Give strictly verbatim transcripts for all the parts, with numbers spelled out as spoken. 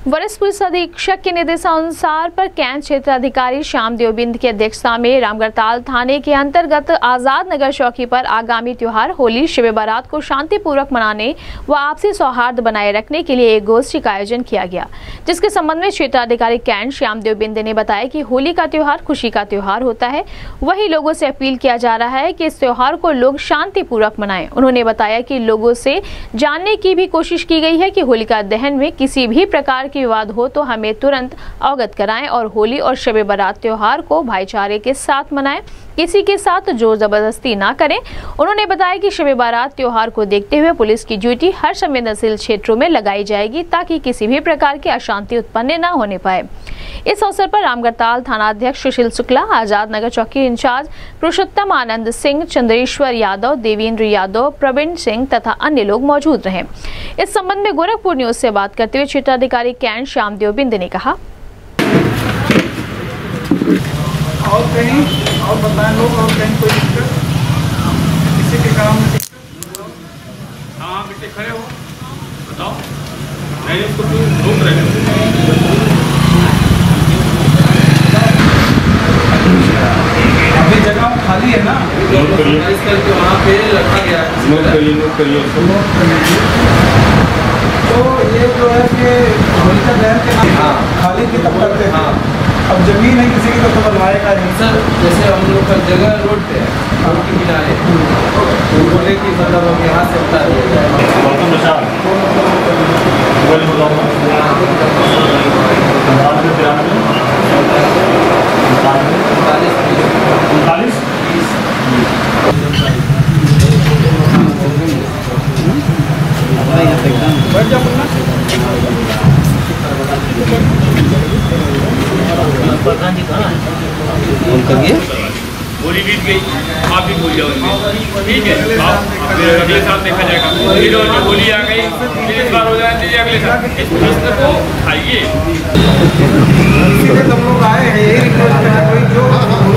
वरिष्ठ पुलिस अधीक्षक के निर्देशानुसार पर कैंट क्षेत्र अधिकारी श्याम देव बिंद की अध्यक्षता में रामगढ़ताल थाने के अंतर्गत आजाद नगर चौकी पर आगामी त्योहार होली शिव बारात को शांतिपूर्वक मनाने व आपसी सौहार्द बनाए रखने के लिए एक गोष्ठी का आयोजन किया गया, जिसके संबंध में क्षेत्र अधिकारी कैंट श्याम देव बिंद ने बताया कि होली का त्योहार खुशी का त्योहार होता है। वही लोगों से अपील किया जा रहा है कि इस त्योहार को लोग शांतिपूर्वक मनाएं। उन्होंने बताया कि लोगों से जानने की भी कोशिश की गई है कि होलिका दहन में किसी भी प्रकार की विवाद हो तो हमें तुरंत अवगत कराएं और होली और शब बारात त्योहार को भाईचारे के साथ मनाएं, किसी के साथ जोर जबरदस्ती ना करें। उन्होंने बताया कि शब बारात त्योहार को देखते हुए पुलिस की ड्यूटी हर संवेदनशील क्षेत्रों में लगाई जाएगी ताकि किसी भी प्रकार की अशांति उत्पन्न न होने पाए। इस अवसर पर रामगढ़ताल थानाध्यक्ष सुशील शुक्ला, आजाद नगर चौकी इंचार्ज पुरुषोत्तम आनंद सिंह, चंद्रेश्वर यादव, देवेंद्र यादव, प्रवीण सिंह तथा अन्य लोग मौजूद रहे। इस संबंध में गोरखपुर न्यूज से बात करते हुए क्षेत्राधिकारी कैंट श्याम देव बिंद ने कहा, और कहीं और बताएं लोग, और कहीं कोई दिक्कत किसी के काम में दिक्कत? हाँ बेटे खड़े हो, बताओ। नहीं इसको रोक रहे हैं। अभी जगह खाली है ना, इस करके वहाँ पे रखा गया है। नोट करिए, नोट करिए तो ये जो है कि होलिका दहन के नाम हाँ खाली की तब करते हाँ अब जमीन है किसी की तो बनवाएगा नहीं सर। जैसे हम लोग का जगह रोड पे है, रोड के किनारे, तो बोले कि मतलब यहाँ से उतार दिया होली बीत गई, आप भी भूल जाओगे, ठीक है। आप अगले साल देखा जाएगा। फिर और होली आ गई, फिर इस बार हो जाए अगले साल। इस प्रश्न को आइए तुम लोग आए हैं, यही रिक्वेस्ट है कोई जो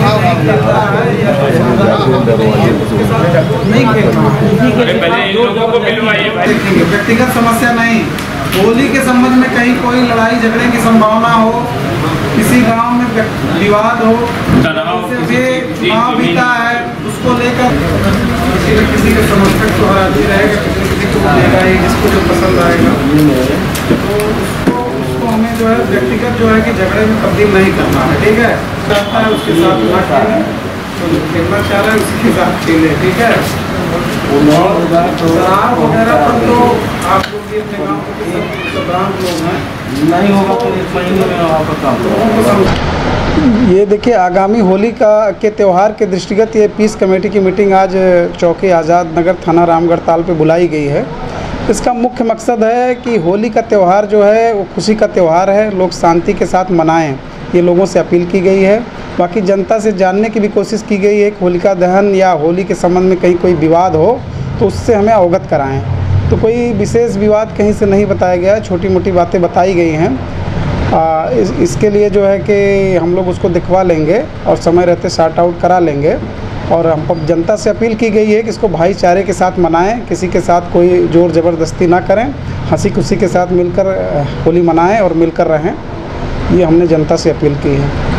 नहीं खेलना, पहले इन लोगों को मिलवाइए। व्यक्तिगत समस्या नहीं, होली के संबंध में कहीं कोई लड़ाई झगड़े की संभावना हो, किसी गांव में विवाद हो, गाँव बीता है उसको लेकर किसी न किसी के समर्थक तो आती रहेगा, किसी किसी को देगा ही जिसको जो पसंद आएगा, तो उसको उसको हमें जो है व्यक्तिगत जो है कि झगड़े में तब्दील नहीं करना है, ठीक है। चाहता है उसके साथ ना खेले, तो खेलना चाह रहा है उसके साथ खेले, ठीक है। शराब वगैरह पर तो आप लोग ये अपने गाँव के ब्रांड लोग हैं, नहीं होगा तो एक महीने में आपका ये देखिए आगामी होली का के त्यौहार के दृष्टिगत ये पीस कमेटी की मीटिंग आज चौकी आज़ाद नगर थाना रामगढ़ताल पे बुलाई गई है। इसका मुख्य मकसद है कि होली का त्यौहार जो है वो खुशी का त्यौहार है, लोग शांति के साथ मनाएं, ये लोगों से अपील की गई है। बाकी जनता से जानने की भी कोशिश की गई है कि होलिका दहन या होली के संबंध में कहीं कोई विवाद हो तो उससे हमें अवगत कराएँ। तो कोई विशेष विवाद कहीं से नहीं बताया गया है, छोटी मोटी बातें बताई गई हैं। आ, इस, इसके लिए जो है कि हम लोग उसको दिखवा लेंगे और समय रहते शार्ट आउट करा लेंगे। और हमको जनता से अपील की गई है कि इसको भाईचारे के साथ मनाएं, किसी के साथ कोई जोर ज़बरदस्ती ना करें, हंसी खुशी के साथ मिलकर होली मनाएं और मिलकर रहें। ये हमने जनता से अपील की है।